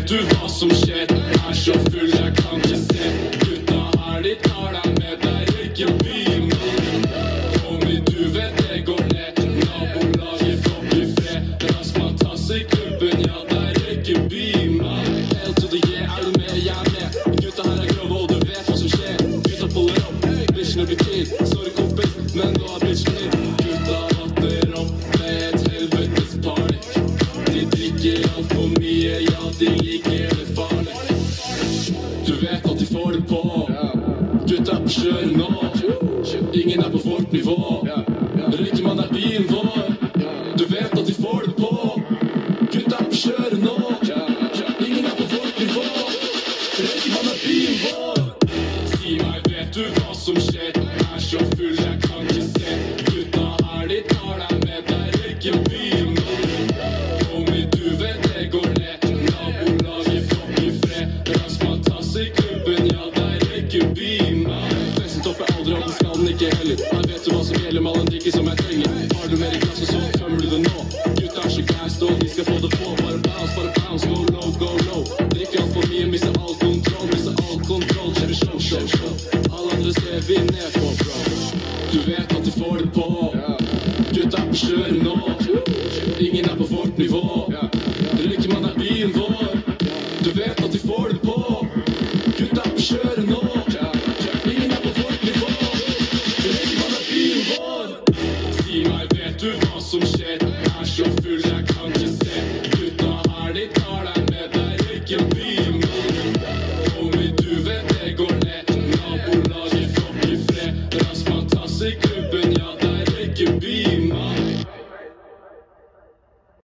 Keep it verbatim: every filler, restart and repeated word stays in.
vet du hva som skjer? Er så full, jeg kan ikke se. Gutta her, de tar deg med, der ikke byen. Homie, du vet det går ned. Nabolaget får bli fred. Razzmatazz i klubben, ja, der ikke byen. Hell to the year, er du med? Jeg er med. Gutta her er grove, og du vet hva som skjer. Gutta puller opp, bitchene blir til. Sorry kompis, men nå er bitchen din. Gutta vatter opp med et helvetes party. De drikker alt for mye, ja, de liker det farlig. Du vet at de får det på. Gutta er på kjøret nå. Ingen er på vårt nivå. Røykemann er byen vår. Du vet at de får det på. Gutta er på kjøret nå. Ingen er på vårt nivå. Røykemann er byen vår. Si meg, vet du hva som skjer? Er så full, jeg kan ikke se. Gutta her, de tar deg med, der ikke byen. Homie, du vet det går ned. Nabolaget får bli fred. Razzmatazz i klubben, ja, der ikke byen. Festen topper aldri, og den skal den ikke heller. Her vet du hva som gjelder, med all den drikke som jeg trenger. Har du mer i glass, og så tømmer du det nå. Gutta er så gassed, og de skal få det på. Bare bounce, bare bounce, go low, go low. Drikker alt for mye, mister all kontroll, mister all kontroll. Kjører show, show, show. Alle andre ser vi ned på, bro. Du vet at de får det på. Gutta er på kjøret nå. Ingen er på vårt nivå. Røykemann er byen vår. Du vet at de får det på. Gutta er på kjøret nå. Ingen er på vårt nivå. Røykemann er byen vår. Si meg, vet du hva som skjer? Er så full, jeg kan ikke se. Gutta her, de tar deg med, der ikke byen. Homie, du vet det går ned. Nabolaget får bli fred. Razzmatazz i klubben, ja, der ikke byen.